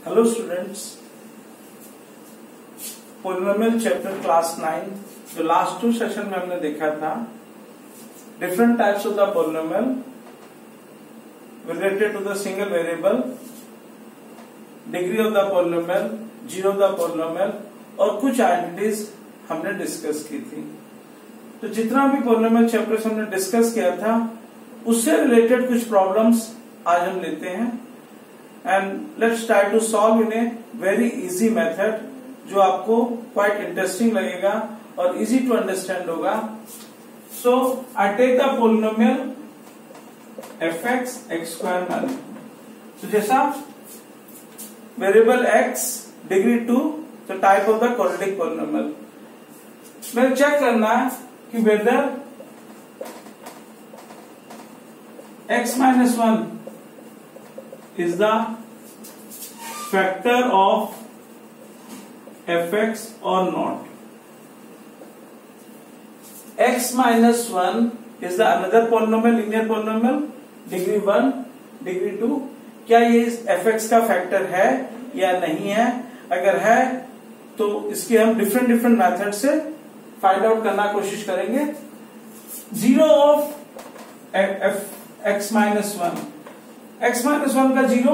Hello students, polynomial chapter class 9 जो last 2 session में हमने देखा था, different types of the polynomial related to the single variable, degree of the polynomial, zero of the polynomial और कुछ identities हमने discuss की थी। तो जितना भी पोलिनोमियल चैप्टर्स हमने डिस्कस किया था उससे रिलेटेड कुछ प्रॉब्लम्स आज हम लेते हैं and let's try to solve in a very easy method जो आपको क्वाइट इंटरेस्टिंग लगेगा और इजी टू अंडरस्टैंड होगा। So I take the polynomial fx x square मान। तो जैसा वेरिएबल x डिग्री 2 तो type of the quadratic polynomial मेरे चेक करना है कि whether x minus 1 is the factor of fx or not. X minus 1 is the another polynomial, linear polynomial, degree 1, degree 2. क्या ये fx का फैक्टर है या नहीं है? अगर है तो इसके हम डिफरेंट मेथड से फाइंड आउट करना कोशिश करेंगे। Zero of x minus 1, x minus 1 का zero,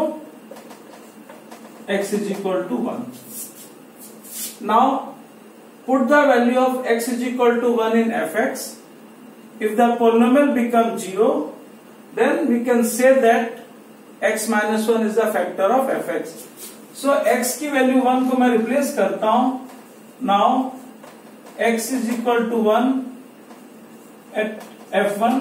x is equal to 1। Now put the value of x is equal to 1 in fx। If the polynomial become zero then we can say that x minus 1 is the factor of fx। So x की value 1 को मैं replace करता हूं। Now x is equal to 1 at f1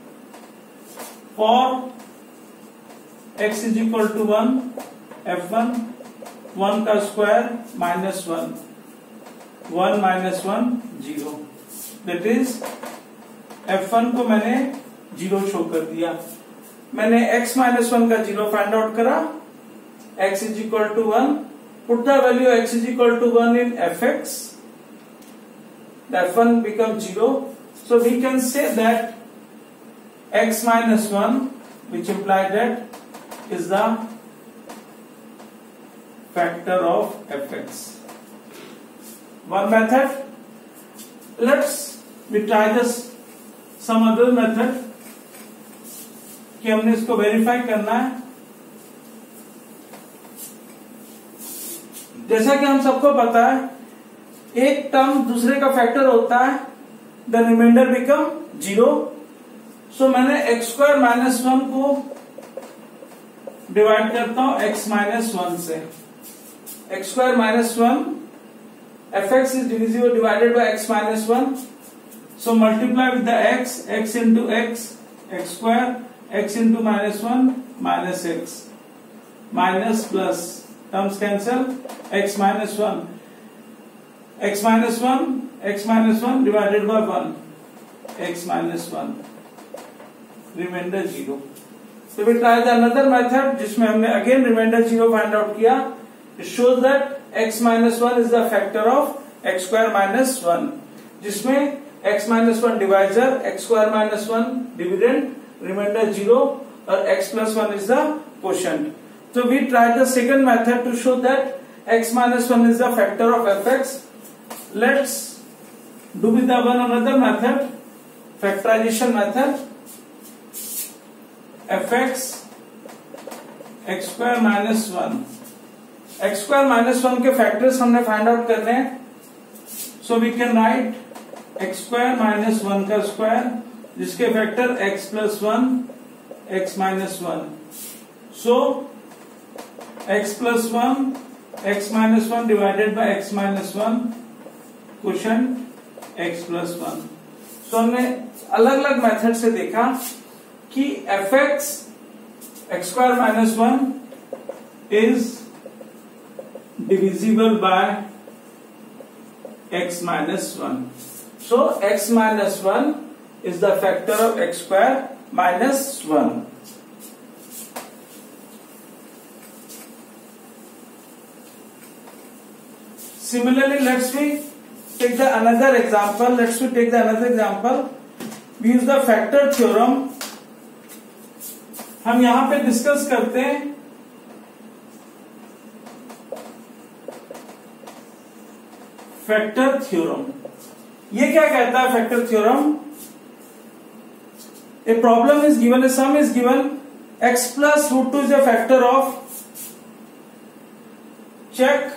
for x is equal to 1 f1 1 का square minus 1 1 minus 1 0 that is f1 को मैंने 0 show कर दिया। मैंने x माइनस 1 का 0 फाइंड आउट करा। x is equal to 1, put the value x is equal to 1 in fx, the f1 becomes 0, so we can say that x minus 1 which implies that is the factor of fx. One method. Let's we try this some other method कि हमने इसको verify करना है। जैसा कि हम सबको पता है एक टर्म दूसरे का फैक्टर होता है, द रिमाइंडर बिकम 0। सो मैंने x स्क्वायर माइनस 1 को डिवाइड करता हूं x माइनस 1 से। x square minus 1 fx is divisible divided by x minus 1, so multiply with the x into x square, x into minus 1 minus x, minus plus terms cancel, x minus 1 divided by 1 x minus 1, remainder 0। So we try the another method जिसमें हमने again remainder 0 find out किया। It shows that x minus 1 is the factor of x square minus 1, जिसमें x minus 1 divisor, x square minus 1 dividend, remainder 0 और x plus 1 is the quotient. So we try the second method to show that x minus 1 is the factor of fx. Let's do with the one another method, factorization method। fx x square minus 1, x square minus 1 के factors हमने find out करने हैं। So we can write x square minus 1 का square जिसके factor x plus 1 x minus 1, so x plus 1 x minus 1 divided by x minus 1 quotient x plus 1। सो हमने अलग अलग मेथड से देखा कि fx x square minus 1 is divisible by x minus 1, so x minus 1 is the factor of x square minus 1। Similarly, let's we take the another example. Let's we take the another example. We use the factor theorem. हम यहां पे discuss करते हैं factor theorem. ये क्या कहता है factor theorem? A problem is given, a sum is given, x plus root 2 is a factor of, check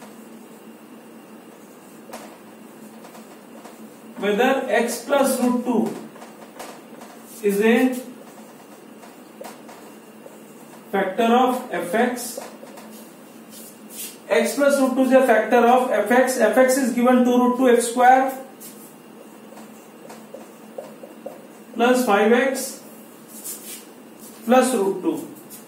whether x plus root 2 is a factor of fx. X plus root 2 is a factor of fx. Fx is given 2 root 2 x square plus 5x plus root 2।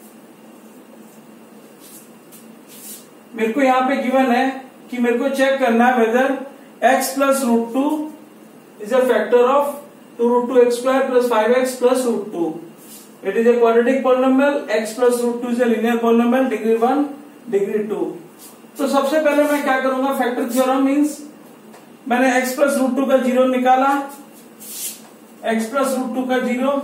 मेरे को यहां पे given है कि मेरे को check करना है whether x plus root 2 is a factor of 2 root 2 x square plus 5x plus root 2। It is a quadratic polynomial. x plus root 2 is a linear polynomial, degree 1 degree 2। तो सबसे पहले मैं क्या करूंगा, फैक्टर थ्योरम मींस मैंने x plus root 2 का zero निकाला, x plus root 2 का zero,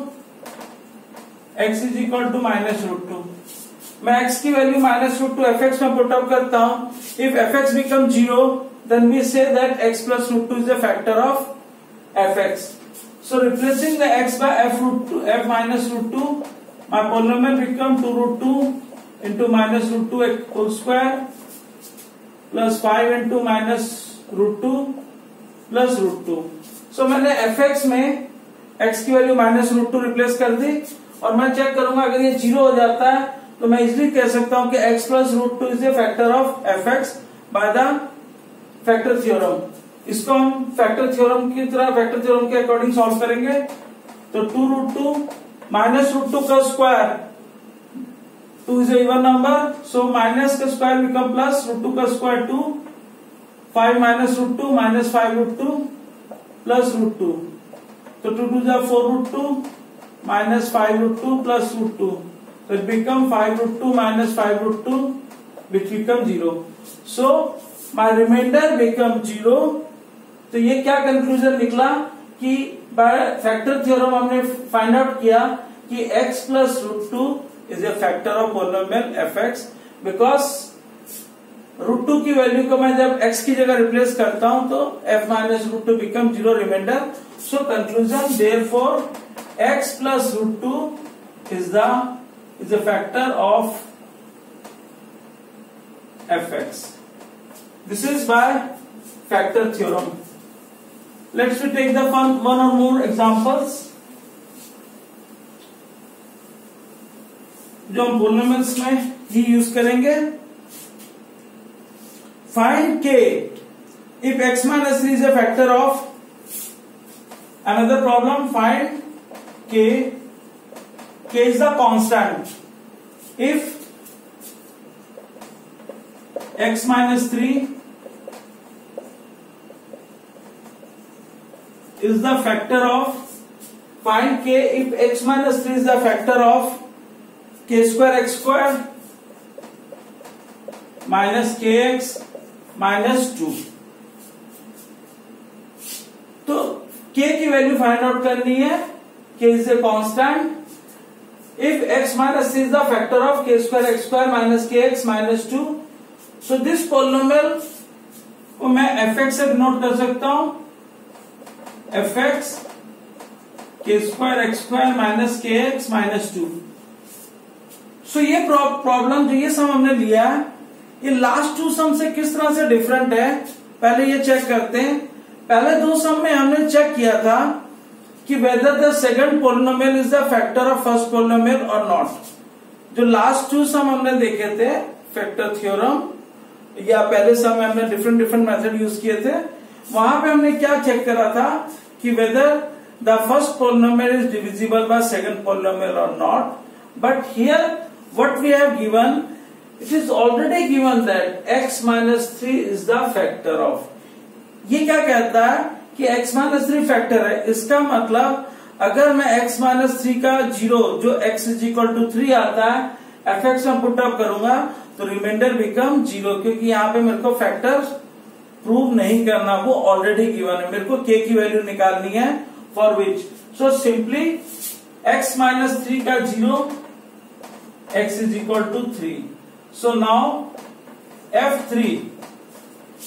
x is equal to minus root 2। मैं x की वैल्यू माइनस रूट 2 fx में पुट अप करता हूं। If fx become zero then we say that x plus root 2 is a factor of fx। So replacing the x by f minus root 2, my polynomial become 2 root 2 into minus root 2 whole square plus 5 into minus root 2 plus root 2। So मैंने fx में x की value minus root 2 replace कर दी और मैं check करूंगा अगर ये zero हो जाता है तो मैं इजिली कह सकता हूं कि x plus root 2 is a factor of fx by the factor theorem. इसको हम फैक्टर थ्योरम की तरह फैक्टर थ्योरम के अकॉर्डिंग सॉल्व करेंगे। तो 2 रूट 2 माइनस रूट 2 का square, 2 is a even number, so minus का स्क्वायर बिकम प्लस, रूट 2 का square 2, 5 minus root 2 minus 5 root 2 plus root 2। तो 2 2 जा 4 root 2 minus 5 root 2 plus root 2. So it become 5 root 2 minus 5 root 2 which become 0. So my remainder become 0. तो ये क्या conclusion निकला कि by factor theorem हमने find out किया कि x plus root 2 is a factor of polynomial fx because root 2 की value को मैं जब x की जगह रिप्लेस करता हूं तो f minus root 2 become 0 remainder. So conclusion therefore x plus root 2 is a factor of fx. This is by factor theorem. Let's take the one or more examples जो हम पॉलिनोमियल्स में ही use करेंगे। Find k if x minus 3 is a factor of, another problem, find k is the constant if x minus 3 is the factor of, find k if x minus 3 is the factor of k square x square minus kx minus 2। तो k की value find out करनी है। k is a constant if x minus 3 is the factor of k square x square minus kx minus 2। so this polynomial को मैं fx से denote कर सकता हूं, fx k square x square minus kx minus 2। so ये problem जो ये सम हमने लिया है ये लास्ट टू सम से किस तरह से डिफरेंट है पहले ये चेक करते हैं। पहले दो सम में हमने चेक किया था कि whether the second polynomial is the factor of first polynomial और नॉट। जो लास्ट टू सम हमने देखे थे फैक्टर थ्योरम या पहले सम में हमने डिफरेंट मेथड यूज किए थे, वहां पे हमने क्या चेक करा था कि whether the first polynomial is divisible by second polynomial और not. But here what we have given, it is already given that x minus 3 is the factor of. ये क्या कहता है कि x माइनस 3 फैक्टर है, इसका मतलब अगर मैं x माइनस 3 का जीरो जो x इज इक्वल टू 3 आता है fx में पुट अप करूंगा तो रिमाइंडर बिकम 0, क्योंकि यहाँ पे मेरे को फैक्टर प्रूव नहीं करना, वो ऑलरेडी गिवन है। मेरे को k की वैल्यू निकालनी है for which, so simply x minus 3 का zero x is equal to 3। So now f3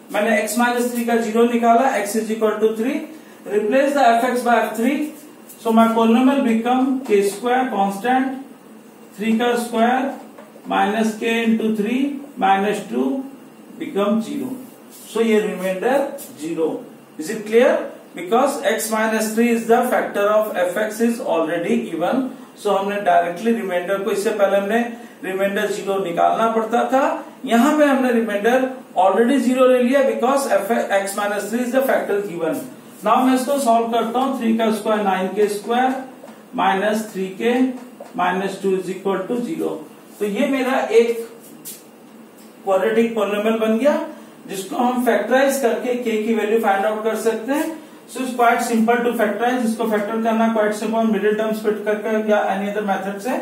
मैंने x माइनस 3 का 0 निकाला, x is equal to 3, replace the fx by f3, so my polynomial become k square constant 3 का square minus k into 3 minus 2 become 0. So ये remainder 0. Is it clear? Because x minus 3 is the factor of fx is already given. So हमने directly reminder को, इससे पहले हमने reminder 0 निकालना पड़ता था, यहां पे हमने रिमाइंडर ऑलरेडी 0 ले लिया because x minus 3 is the factor given. Now मैं इसको सॉल्व करता हूं. 3 का square 9k square minus 3k minus 2 is equal to 0. तो ये मेरा एक क्वाड्रेटिक पॉलिनोमियल बन गया जिसको हम फैक्टराइज करके k की वैल्यू फाइंड आउट कर सकते हैं. So it's quite simple to factorize. इसको फैक्टर करना quite simple, middle term split करके या एनी अदर मेथड से.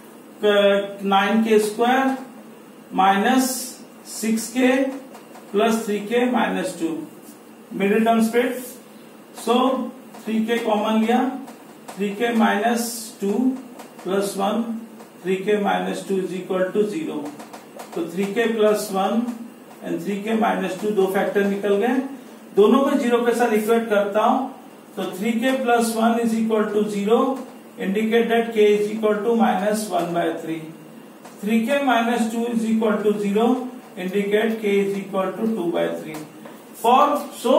9k square minus 6k plus 3k minus 2, middle term split. So 3k common लिया, 3k minus 2 plus 1, 3k minus 2 is equal to 0. तो 3k plus 1 and 3k minus 2 दो factor निकल गए. दोनों को 0 के साथ इक्वेट करता हूं तो 3k plus 1 is equal to 0, indicate that k is equal to minus 1 by 3. 3k minus 2 is equal to 0, indicate k is equal to 2 by 3. For so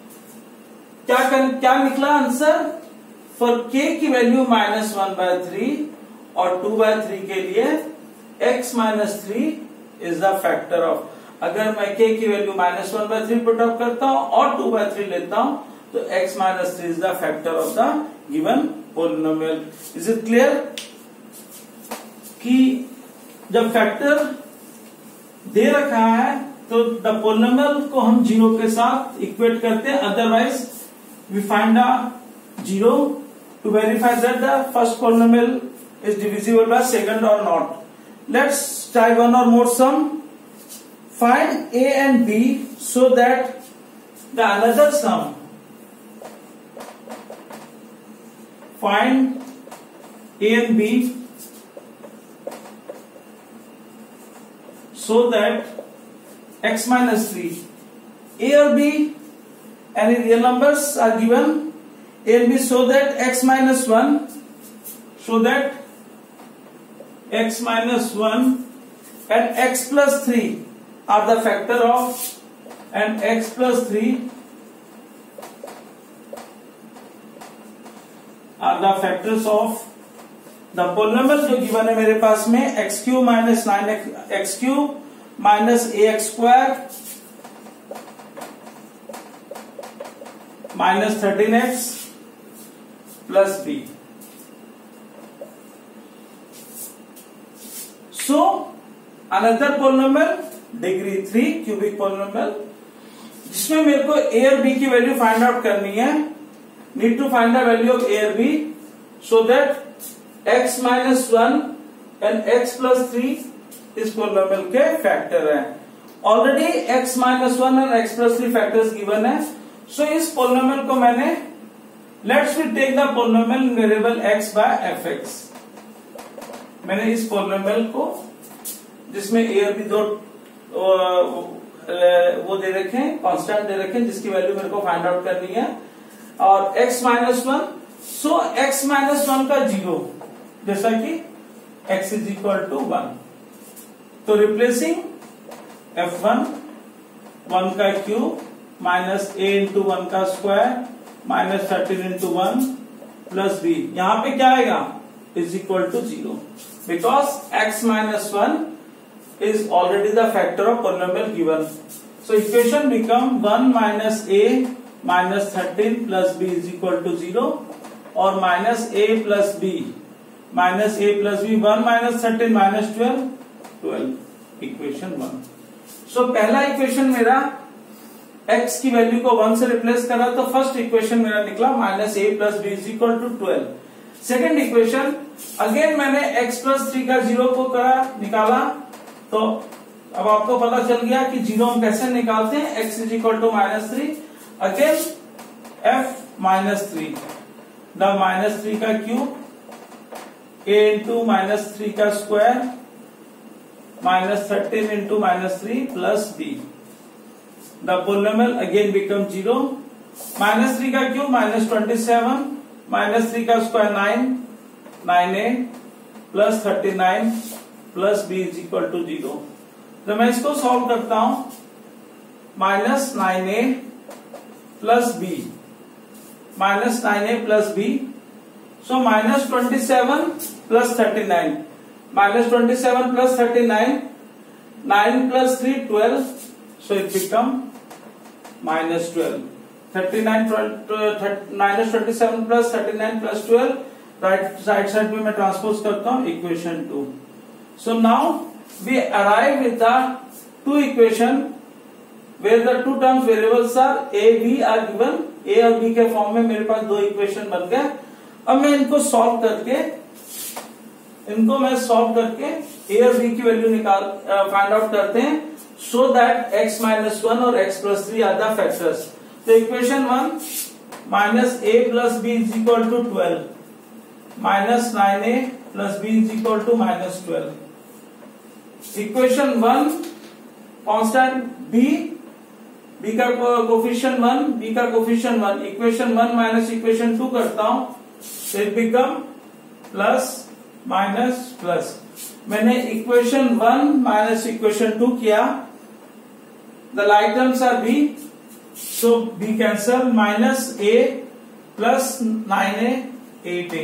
क्या निकला आंसर? फॉर k की वैल्यू माइनस 1 बाय 3 और 2 by 3 के लिए x minus 3 is the factor of. अगर मैं k की value minus 1 by 3 put up करता हूं और 2 बाय 3 लेता हूं तो x minus 3 is the factor of the given polynomial. Is it clear कि जब फैक्टर दे रखा है तो द पोलिनोमियल को हम 0 के साथ इक्वेट करते हैं, otherwise we find a 0 to verify that the first polynomial is divisible by second or not. Let's try one or more sum. Find a and b so that the another sum. Find a and b so that x minus 3. A or b, any real numbers are given. A and b so that x minus 1, so that x minus 1 and x plus 3 are the factor of, and x plus 3 are the factors of the polynomial जो given है मेरे पास में x cube minus 9x cube minus ax square minus 13x plus b. So another polynomial degree 3 cubic polynomial जिसमें मेरे को a और b की value find out करनी है. Need to find the value of a और b so that x minus 1 and x plus 3 इस polynomial के फैक्टर है. ऑलरेडी x माइनस 1 और x प्लस 3 फैक्टर्स गिवन है. सो इस पोलिनोमियल को मैंने, let's we take the polynomial variable x by fx. मैंने इस पोलिनोमियल को जिसमें a और b दो वो दे रखे हैं, कांस्टेंट दे रखे हैं जिसकी वैल्यू मेरे को फाइंड आउट करनी है, और x minus 1. So x minus 1 का 0 जैसा कि x इज इक्वल टू 1. तो रिप्लेसिंग f1 1 का क्यूब माइनस a इंटू 1 का square minus 13 into 1 plus b. यहां पे क्या आएगा? Is equal to 0 because x minus 1 is already the factor of polynomial given. So equation become 1 minus a minus 13 plus b is equal to 0 or minus a plus b 1 minus 13 minus 12 equation 1. So पहला equation मेरा x की value को 1 से replace करा तो first equation मेरा निकला minus a plus b is equal to 12. Second equation again मैंने x प्लस 3 का 0 को निकाला तो अब आपको पता चल गया कि 0 हम कैसे निकालते हैं. x is equal to minus 3. Again f minus 3, the minus 3 का क्यूब a इंटू माइनस 3 का square minus 13 into minus 3 plus b. The polynomial again become 0। -3 का क्यूब -27, -3 का square 9, 9a plus 39 plus b is equal to 0। तो मैं इसको solve करता हूं, -9a plus b, -9a plus b, so -27 plus 39, -27 plus 39, 9 plus 3 12, so it become -12। 39 -27 plus 39 plus 12, right side में मैं transpose करता हूं equation 2। So now we arrive with the two equation where the two terms variables are a b are given। a और b के form में मेरे पास दो equation बन गए। अब मैं इनको सॉल्व करके a और b की वैल्यू फाइंड आउट करते हैं, सो दैट x -1 और x + 3 आर द फैक्टर्स। तो equation 1 -a + b is equal to 12, -9a + b is equal to -12। Equation 1 constant b का कोफिशिएंट 1, b का कोफिशिएंट 1, इक्वेशन 1 माइनस इक्वेशन 2 करता हूं, तो it become plus minus plus. मैंने equation 1 minus equation 2 किया, the like terms are b, so b cancel, -a plus 9a 8a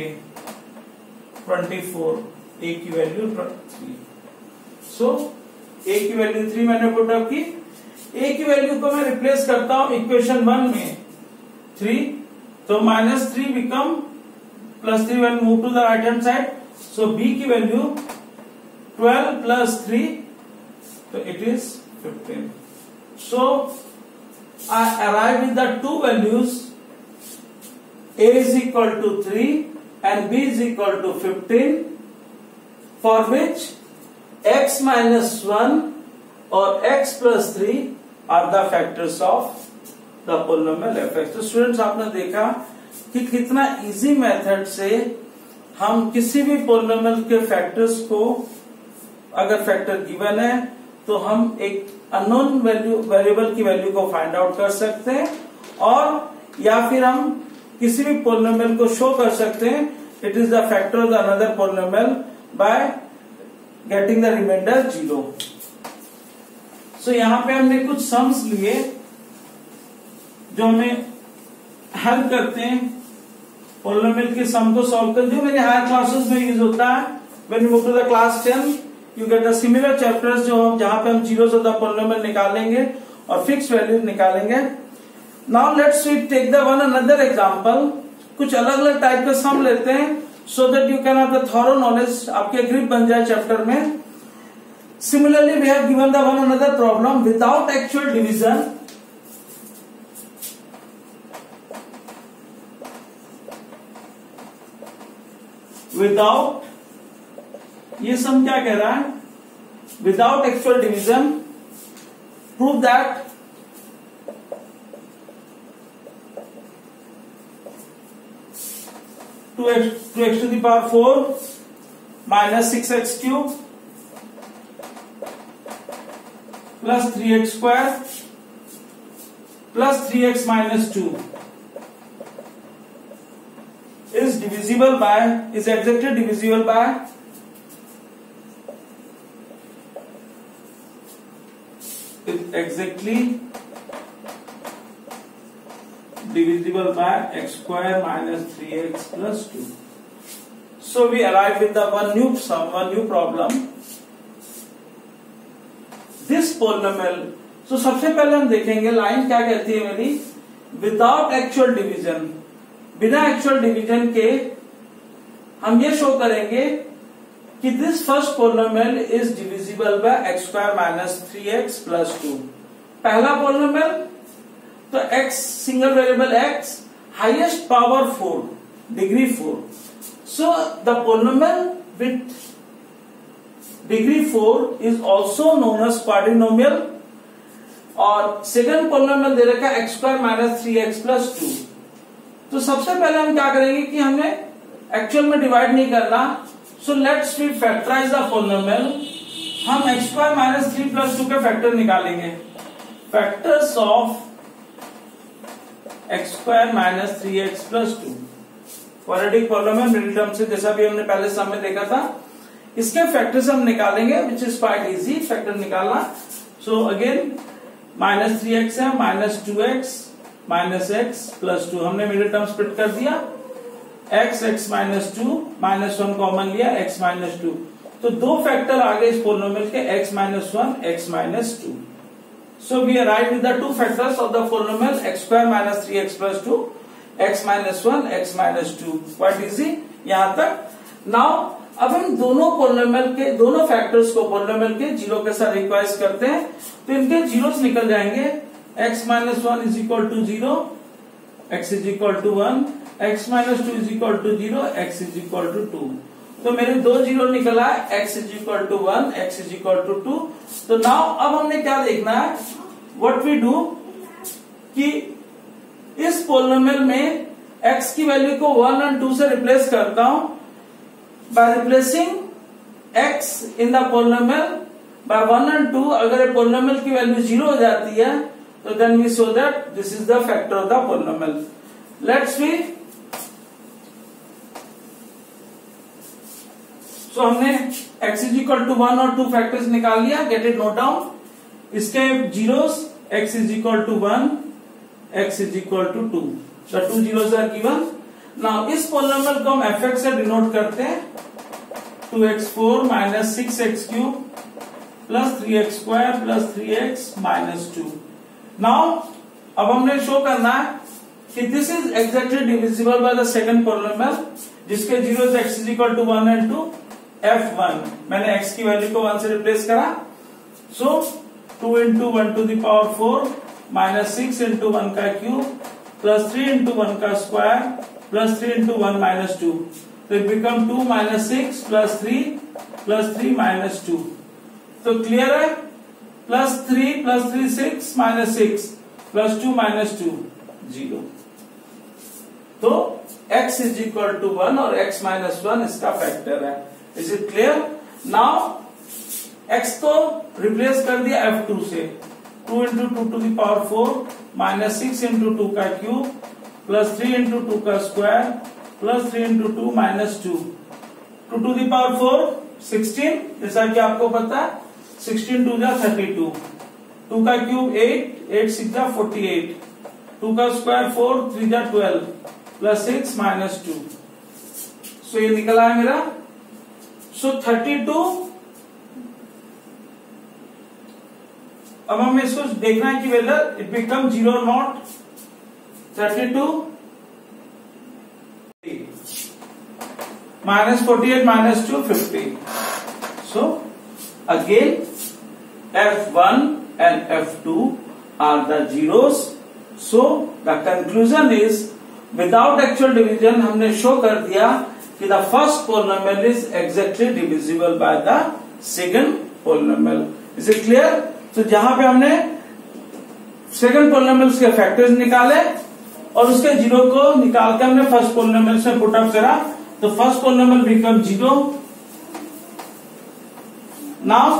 24, a की value 3, so a की value 3 मैंने put up की। a की वैल्यू को मैं रिप्लेस करता हूं इक्वेशन 1 में 3, तो -3 become +3 when move to the right hand side, so b की वैल्यू 12 प्लस 3, तो it is 15। So I arrive with the two values, a is equal to 3 and b is equal to 15, for which x -1 और x + 3 are the factors of the polynomial f(x). तो students आपने देखा कि कितना easy method से हम किसी भी पोलिनोमियल के फैक्टर्स को, अगर फैक्टर गिवन है तो हम एक अननोन वेरिएबल की वैल्यू को फाइंड आउट कर सकते हैं, और या फिर हम किसी भी पोलिनोमियल को शो कर सकते हैं it is the factor of the another polynomial by getting the remainder 0। So यहां पे हमने कुछ सम्स लिए जो हमें हेल्प करते हैं पोलिनोमियल के सम को सॉल्व कर, जो मेरे हायर क्लासेस में यूज होता है। When you move to the class 10 you get the similar chapters, जो जहां पे हम जीरोस ऑफ द पोलिनोमियल निकालेंगे और फिक्स वैल्यू निकालेंगे। Now let's we take the one another example, कुछ अलग अलग टाइप के सम लेते हैं so that you can have the thorough knowledge, आपके ग्रिप बन जाए चैप्टर में। Similarly, we have given the one another problem without actual division. Without, ये सम क्या कह रहा है? Without actual division, prove that two x to the power 4 minus 6x cube plus 3x square plus 3x minus 2 is divisible by, is exactly divisible by x square minus 3x plus 2. So we arrive with the one new sum, one new problem. This polynomial, so सबसे पहले हम देखेंगे line क्या कहती है मेरी, without actual division, बिना actual division के हम ये शो करेंगे कि this first polynomial is divisible by x square minus 3x plus 2। पहला पोलिनोमियल तो x single variable x, highest power 4, degree 4, so the polynomial with degree 4 is also known as quadrinomial. और second polynomial दे रखा है x square minus 3x plus 2। तो सबसे पहले हम क्या करेंगे कि हमें एक्चुअल में डिवाइड नहीं करना, so let's we factorize the polynomial. हम x स्क्वायर माइनस 3 प्लस 2 के फैक्टर निकालेंगे। Factors of x square minus 3x plus 2 quadratic polynomial middle term से, जैसा भी हमने पहले सम में देखा था, इसके फैक्टर्स हम निकालेंगे, which is quite easy factor निकालना. सो अगेन माइनस 3x है, minus 2x minus x plus 2, हमने मिडिल टर्म स्प्लिट कर दिया. x माइनस 2 माइनस 1 कॉमन लिया, x माइनस 2. तो दो फैक्टर आ गए इस पोलिनोमियल के, x minus 1 x minus 2. So we arrive with the two factors of the polynomial x square minus 3x plus 2, x minus 1 x minus 2. Quite easy यहां तक. Now अब हम दोनों पोलिनोमियल के दोनों फैक्टर्स को पोलिनोमियल के जीरो के साथ रिक्वाइज करते हैं, तो इनके जीरोस निकल जाएंगे. x minus 1 is equal to 0, x is equal to 1, x minus 2 is equal to 0, x is equal to 2. तो मेरे दो जीरो निकला, x is equal to 1, x is equal to 2. तो नाउ अब हमने क्या देखना है, व्हाट वी डू, कि इस पोलिनोमियल में x की वैल्यू को 1 और 2 से रिप्लेस करता हूं. By replacing x in the polynomial by 1 और 2, अगर पोलिनोमियल की वैल्यू 0 हो जाती है, तो then we show that this is the factor of the polynomial. Let's see. So हमने x इज इक्वल टू 1 और 2 फैक्टर्स निकाल लिया. Get it note down. इसके zeros x is equal to 1, x is equal to 2. The two zeros are given. Now इस polynomial को हम fx से denote करते हैं. 2x4 minus 6x3 plus 3x square plus 3x minus 2. Now अब हमने show करना है कि this is exactly divisible by the second polynomial, जिसके zeros x is equal to 1 and 2. f1 मैंने x की वैल्यू को 1 से रिप्लेस करा. So 2 into 1 to the power 4 minus 6 into 1 का क्यूब प्लस 3 इंटू 1 का स्क्वायर प्लस 3 इंटू 1 माइनस 2. तो it become 2 minus 6 plus 3 minus 2. तो क्लियर है. Plus 3 6 minus 6 plus 2 minus 2 0. तो x इज इक्वल टू 1 और x माइनस 1 इसका factor है. Is it clear. Now x को रिप्लेस कर दिया f2 से. 2 into 2 to the power 4 minus 6 into 2 का क्यूब प्लस 3 इंटू 2 का square plus 3 into 2 minus 2. 2 to the power 4 16, जैसा कि आपको पता है. 16 2 जा 32, 2 का क्यूब 8, 8 6 जा 48, 2 का स्क्वायर 4, 3 जा 12 प्लस 6 माइनस 2. सो ये निकला है मेरा. सो 32. अब हमें इसको देखना है कि वेदर इट बिकम 0 और not. 32 minus 48 minus 2 50. So again f1 and f2 are the zeros. So the conclusion is without actual division हमने शो कर दिया कि the first polynomial is exactly divisible by the second polynomial. Is it clear? तो जहां पे हमने second polynomial के factors निकाले और उसके जीरो को निकाल के हमने फर्स्ट पोलिनोमियल से पुट अप करा, तो फर्स्ट पोलिनोमियल बिकम 0. नाउ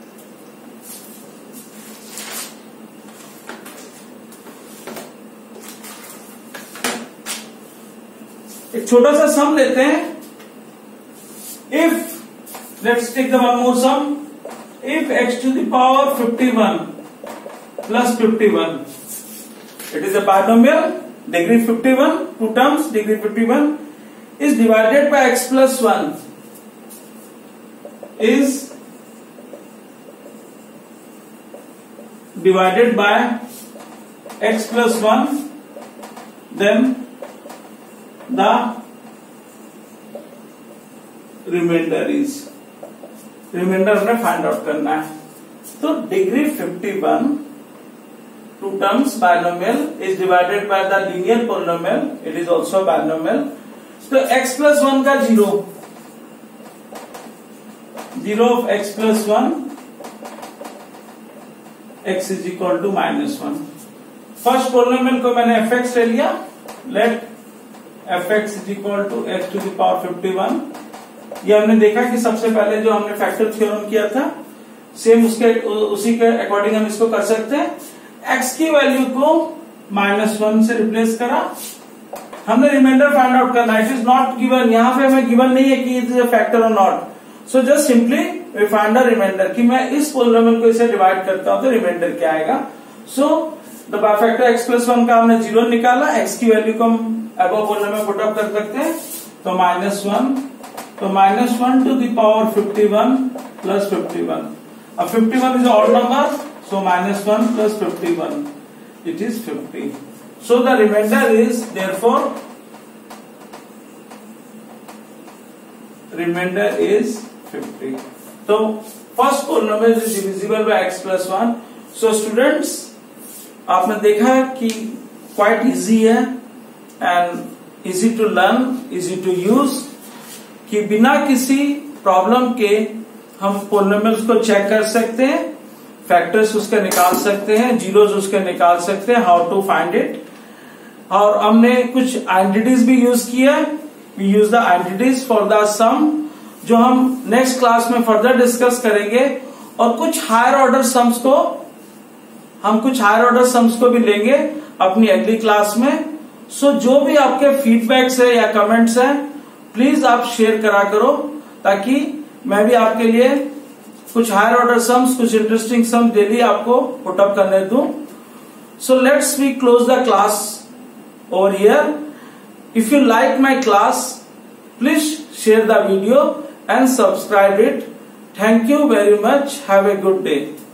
एक छोटा सा सम लेते हैं. If let's take the one more sum. If x to the power 51 plus 51, it is a binomial, degree 51, two terms, degree 51 is divided by x plus 1 is divided by x plus 1, then the remainder is remainder हमें find out करना है. तो degree 51 two terms binomial is divided by the linear polynomial, it is also binomial. तो x plus 1 का 0 of x plus 1, x is equal to -1. First polynomial को मैंने fx ले लिया. Let fx is equal to x to the power 51. ये हमने देखा कि सबसे पहले जो हमने फैक्टर थ्योरम किया था, सेम उसी के अकॉर्डिंग हम इसको कर सकते हैं. x की वैल्यू को -1 से रिप्लेस करा, हमने रिमाइंडर फाइंड आउट करना। इट इज नॉट गिवन, यहाँ पे हमें गिवन नहीं है कि इट इज अ फैक्टर और not, so just simply we find the remainder कि मैं इस पोलिनोमियल को इसे डिवाइड करता हूं तो रिमाइंडर क्या आएगा। सो द बायफैक्टर x+1 का हमने 0 निकाला, x की वैल्यू को हम अबव पोलिनोमियल पुट अप कर सकते हैं, तो -1, तो -1 टू द पावर 51 प्लस 51। अब 51 is odd number, so -1 plus 51, it is 50. So the remainder is therefore remainder is 50. So first polynomial is divisible by x+1. So students, आपने देखा कि quite easy है and easy to learn, easy to use, कि बिना किसी problem के हम polynomials को चेक कर सकते हैं, फैक्टर्स उसके निकाल सकते हैं, जीरोस उसके निकाल सकते हैं, हाउ टू फाइंड इट। और हमने कुछ आइडेंटिटीज भी यूज किया, we use the identities for the sum, जो हम नेक्स्ट क्लास में फर्दर डिस्कस करेंगे। और कुछ हायर ऑर्डर सम्स को भी लेंगे अपनी अगली क्लास में। सो जो भी आपके फीडबैक्स है या कमेंट्स है, प्लीज आप शेयर करा करो, ताकि मैं भी आपके लिए कुछ हायर ऑर्डर सम्स, कुछ इंटरेस्टिंग सम डेली आपको पुट अप करने दूं। So let's we close the class over here. If you like my class, please share the video and subscribe it. Thank you very much. Have a good day.